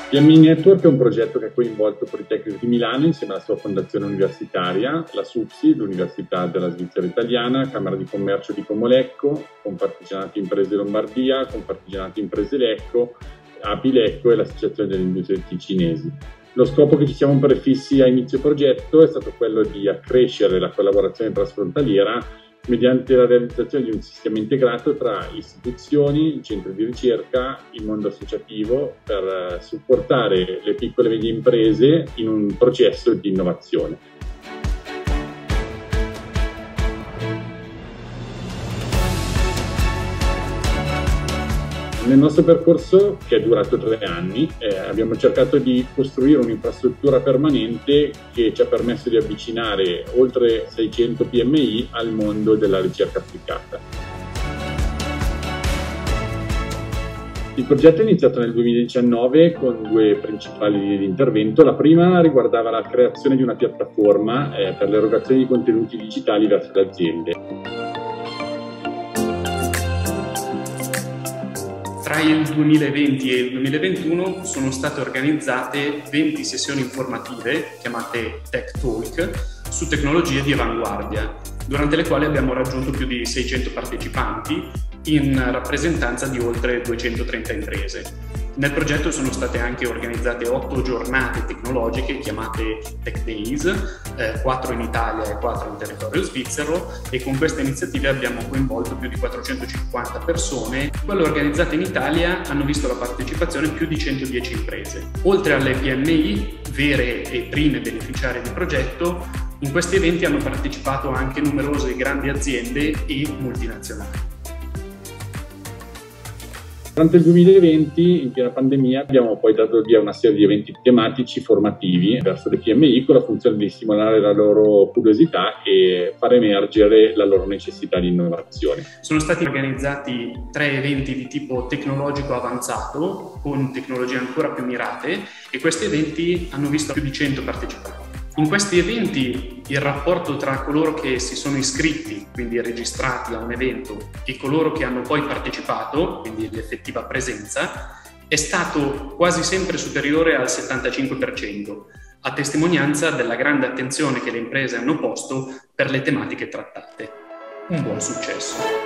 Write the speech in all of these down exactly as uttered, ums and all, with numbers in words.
P M I Network è un progetto che ha coinvolto il Politecnico di Milano insieme alla sua fondazione universitaria, la SUPSI, l'Università della Svizzera Italiana, Camera di Commercio di Como Lecco, Confartigianato Imprese Lombardia, Confartigianato Imprese Lecco, A P I Lecco e l'Associazione delle Industrie Ticinesi. Lo scopo che ci siamo prefissi a inizio progetto è stato quello di accrescere la collaborazione trasfrontaliera mediante la realizzazione di un sistema integrato tra istituzioni, il centro di ricerca, il mondo associativo per supportare le piccole e medie imprese in un processo di innovazione. Nel nostro percorso, che è durato tre anni, eh, abbiamo cercato di costruire un'infrastruttura permanente che ci ha permesso di avvicinare oltre seicento P M I al mondo della ricerca applicata. Il progetto è iniziato nel duemiladiciannove con due principali linee di intervento. La prima riguardava la creazione di una piattaforma eh, per l'erogazione di contenuti digitali verso le aziende. Tra il duemilaventi e il duemilaventuno sono state organizzate venti sessioni informative, chiamate Tech Talk, su tecnologie di avanguardia, durante le quali abbiamo raggiunto più di seicento partecipanti in rappresentanza di oltre duecentotrenta imprese. Nel progetto sono state anche organizzate otto giornate tecnologiche chiamate Tech Days, eh, quattro in Italia e quattro in territorio svizzero, e con queste iniziative abbiamo coinvolto più di quattrocentocinquanta persone. Quelle organizzate in Italia hanno visto la partecipazione più di centodieci imprese. Oltre alle P M I, vere e prime beneficiarie del progetto, in questi eventi hanno partecipato anche numerose grandi aziende e multinazionali. Durante il duemilaventi, in piena pandemia, abbiamo poi dato via una serie di eventi tematici formativi verso le P M I con la funzione di stimolare la loro curiosità e far emergere la loro necessità di innovazione. Sono stati organizzati tre eventi di tipo tecnologico avanzato con tecnologie ancora più mirate, e questi eventi hanno visto più di cento partecipanti. In questi eventi il rapporto tra coloro che si sono iscritti, quindi registrati a un evento, e coloro che hanno poi partecipato, quindi l'effettiva presenza, è stato quasi sempre superiore al settantacinque per cento, a testimonianza della grande attenzione che le imprese hanno posto per le tematiche trattate. Un buon successo.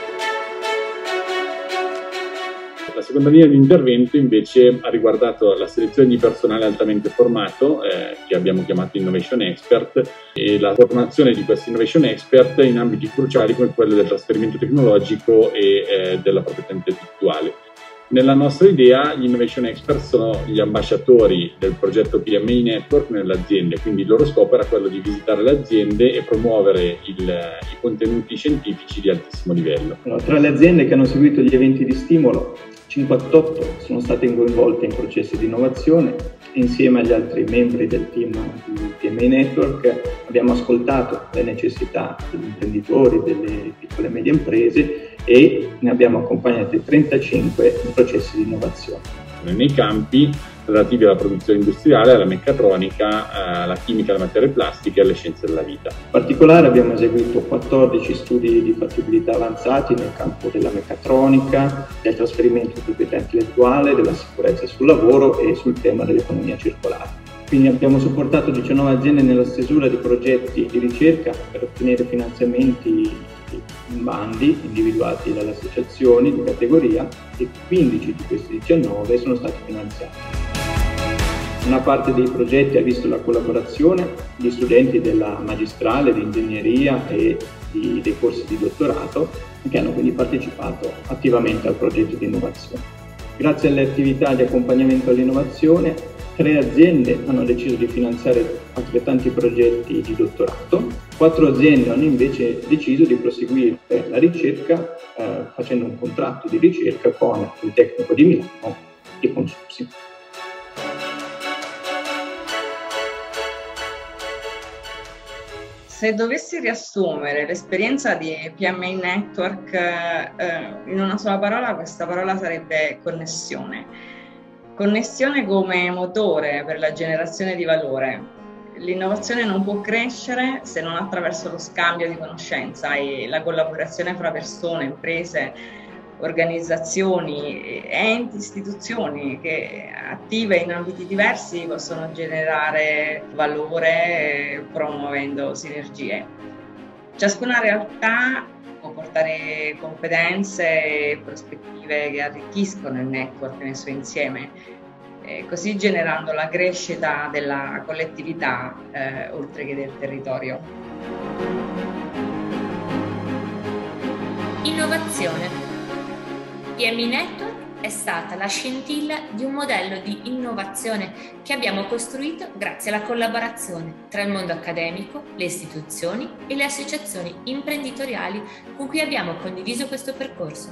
La seconda linea di intervento invece ha riguardato la selezione di personale altamente formato, eh, che abbiamo chiamato Innovation Expert, e la formazione di questi Innovation Expert in ambiti cruciali come quello del trasferimento tecnologico e eh, della proprietà intellettuale. Nella nostra idea gli Innovation Expert sono gli ambasciatori del progetto P M I Network nelle aziende, quindi il loro scopo era quello di visitare le aziende e promuovere il, i contenuti scientifici di altissimo livello. Allora, tra le aziende che hanno seguito gli eventi di stimolo, cinquantotto sono state coinvolte in processi di innovazione. Insieme agli altri membri del team di P M I Network abbiamo ascoltato le necessità degli imprenditori, delle piccole e medie imprese, e ne abbiamo accompagnate trentacinque in processi di innovazione. Nei campi relativi alla produzione industriale, alla meccatronica, alla chimica, alle materie plastiche e alle scienze della vita. In particolare abbiamo eseguito quattordici studi di fattibilità avanzati nel campo della meccatronica, del trasferimento di proprietà intellettuale, della sicurezza sul lavoro e sul tema dell'economia circolare. Quindi abbiamo supportato diciannove aziende nella stesura di progetti di ricerca per ottenere finanziamenti in bandi individuati dalle associazioni di categoria, e quindici di questi diciannove sono stati finanziati. Una parte dei progetti ha visto la collaborazione di studenti della magistrale di ingegneria e di, dei corsi di dottorato, che hanno quindi partecipato attivamente al progetto di innovazione. Grazie alle attività di accompagnamento all'innovazione, tre aziende hanno deciso di finanziare altrettanti progetti di dottorato, quattro aziende hanno invece deciso di proseguire la ricerca eh, facendo un contratto di ricerca con il Politecnico di Milano e con SUPSI. Se dovessi riassumere l'esperienza di P M I Network eh, in una sola parola, questa parola sarebbe connessione. Connessione come motore per la generazione di valore. L'innovazione non può crescere se non attraverso lo scambio di conoscenza e la collaborazione fra persone, imprese, organizzazioni, enti, istituzioni che attive in ambiti diversi possono generare valore promuovendo sinergie. Ciascuna realtà può portare competenze e prospettive che arricchiscono il network nel suo insieme, eh, così generando la crescita della collettività eh, oltre che del territorio. Innovazione. P M I Network è stata la scintilla di un modello di innovazione che abbiamo costruito grazie alla collaborazione tra il mondo accademico, le istituzioni e le associazioni imprenditoriali con cui abbiamo condiviso questo percorso.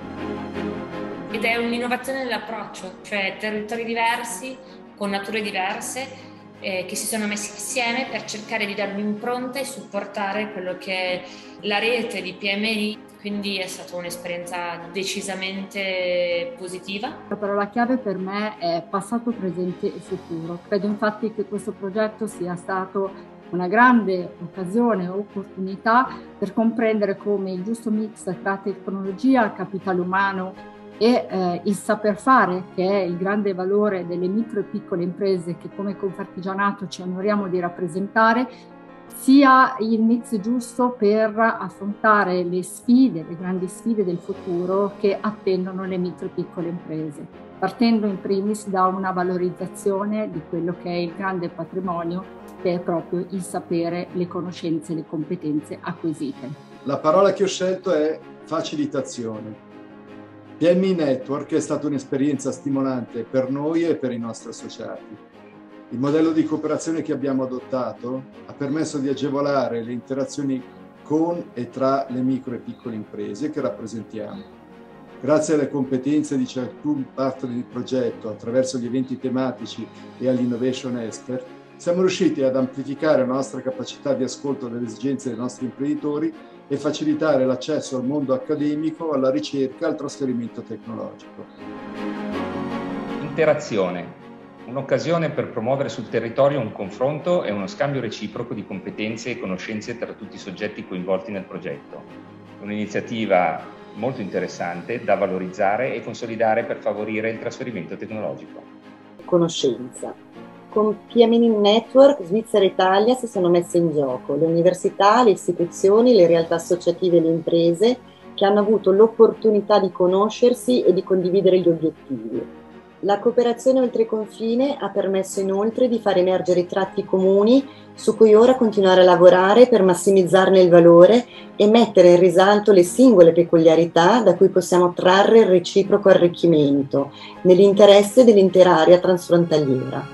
Ed è un'innovazione nell'approccio, cioè territori diversi, con nature diverse, eh, che si sono messi insieme per cercare di dare un'impronta e supportare quello che è la rete di P M I. Quindi è stata un'esperienza decisamente positiva. La parola chiave per me è passato, presente e futuro. Credo infatti che questo progetto sia stato una grande occasione o opportunità per comprendere come il giusto mix tra tecnologia, capitale umano e eh, il saper fare, che è il grande valore delle micro e piccole imprese che come Confartigianato ci onoriamo di rappresentare, sia il mix giusto per affrontare le sfide, le grandi sfide del futuro che attendono le micro e piccole imprese, partendo in primis da una valorizzazione di quello che è il grande patrimonio, che è proprio il sapere, le conoscenze e le competenze acquisite. La parola che ho scelto è facilitazione. P M I Network è stata un'esperienza stimolante per noi e per i nostri associati. Il modello di cooperazione che abbiamo adottato ha permesso di agevolare le interazioni con e tra le micro e piccole imprese che rappresentiamo. Grazie alle competenze di ciascun partner del progetto, attraverso gli eventi tematici e agli Innovation Expert, siamo riusciti ad amplificare la nostra capacità di ascolto delle esigenze dei nostri imprenditori e facilitare l'accesso al mondo accademico, alla ricerca e al trasferimento tecnologico. Interazione. Un'occasione per promuovere sul territorio un confronto e uno scambio reciproco di competenze e conoscenze tra tutti i soggetti coinvolti nel progetto. Un'iniziativa molto interessante da valorizzare e consolidare per favorire il trasferimento tecnologico. Conoscenza. Con P M I Network Svizzera e Italia si sono messe in gioco le università, le istituzioni, le realtà associative e le imprese che hanno avuto l'opportunità di conoscersi e di condividere gli obiettivi. La cooperazione oltre confine ha permesso inoltre di far emergere tratti comuni su cui ora continuare a lavorare per massimizzarne il valore e mettere in risalto le singole peculiarità da cui possiamo trarre il reciproco arricchimento nell'interesse dell'intera area transfrontaliera.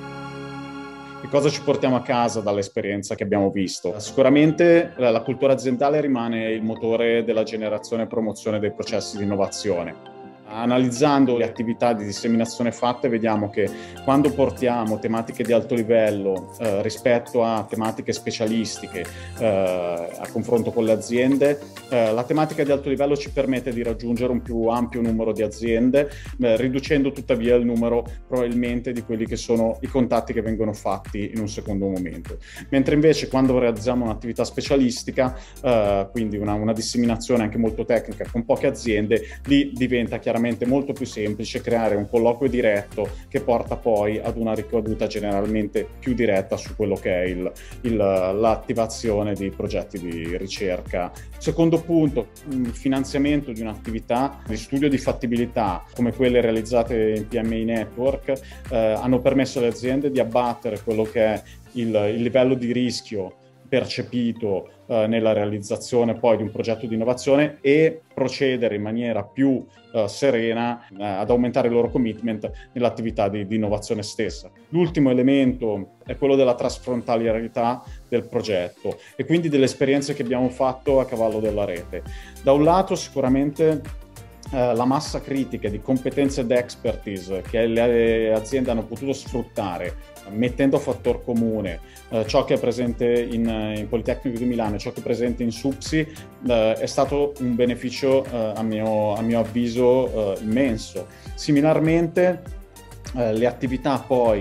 Che cosa ci portiamo a casa dall'esperienza che abbiamo visto? Sicuramente la cultura aziendale rimane il motore della generazione e promozione dei processi di innovazione. Analizzando le attività di disseminazione fatte, vediamo che quando portiamo tematiche di alto livello eh, rispetto a tematiche specialistiche eh, a confronto con le aziende, eh, la tematica di alto livello ci permette di raggiungere un più ampio numero di aziende, eh, riducendo tuttavia il numero probabilmente di quelli che sono i contatti che vengono fatti in un secondo momento. Mentre invece quando realizziamo un'attività specialistica, eh, quindi una, una disseminazione anche molto tecnica con poche aziende, lì diventa chiaramente molto più semplice creare un colloquio diretto che porta poi ad una ricaduta generalmente più diretta su quello che è il, il, l'attivazione di progetti di ricerca. Secondo punto, il finanziamento di un'attività di studio di fattibilità come quelle realizzate in P M I Network eh, hanno permesso alle aziende di abbattere quello che è il, il livello di rischio percepito eh, nella realizzazione poi di un progetto di innovazione e procedere in maniera più eh, serena eh, ad aumentare il loro commitment nell'attività di, di innovazione stessa. L'ultimo elemento è quello della trasfrontalierietà del progetto e quindi delle esperienze che abbiamo fatto a cavallo della rete. Da un lato sicuramente Uh, la massa critica di competenze ed expertise che le aziende hanno potuto sfruttare mettendo a fattor comune uh, ciò che è presente in, in Politecnico di Milano e ciò che è presente in SUPSI uh, è stato un beneficio uh, a, mio, a mio avviso uh, immenso. Similarmente uh, le attività poi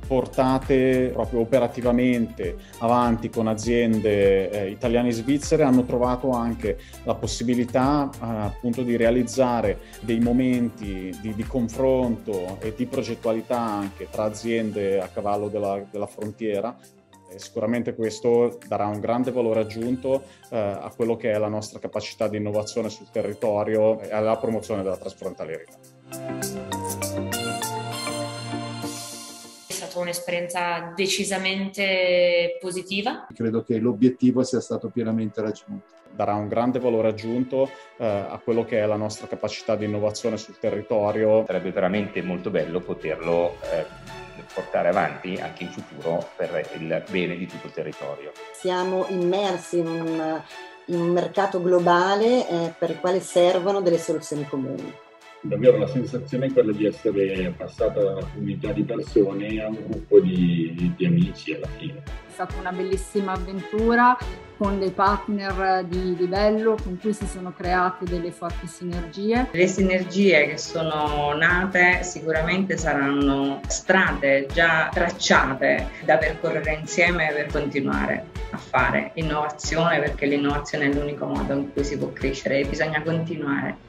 portate proprio operativamente avanti con aziende eh, italiane e svizzere, hanno trovato anche la possibilità eh, appunto di realizzare dei momenti di, di confronto e di progettualità anche tra aziende a cavallo della, della frontiera. E sicuramente questo darà un grande valore aggiunto eh, a quello che è la nostra capacità di innovazione sul territorio e alla promozione della trasfrontalierietà. È stata un'esperienza decisamente positiva. Credo che l'obiettivo sia stato pienamente raggiunto. Darà un grande valore aggiunto eh, a quello che è la nostra capacità di innovazione sul territorio. Sarebbe veramente molto bello poterlo eh, portare avanti anche in futuro per il bene di tutto il territorio. Siamo immersi in un, in un mercato globale eh, per il quale servono delle soluzioni comuni. Davvero la sensazione è quella di essere passata da una comunità di persone a un gruppo di, di amici alla fine. È stata una bellissima avventura con dei partner di livello con cui si sono create delle forti sinergie. Le sinergie che sono nate sicuramente saranno strade già tracciate da percorrere insieme per continuare a fare innovazione, perché l'innovazione è l'unico modo in cui si può crescere e bisogna continuare.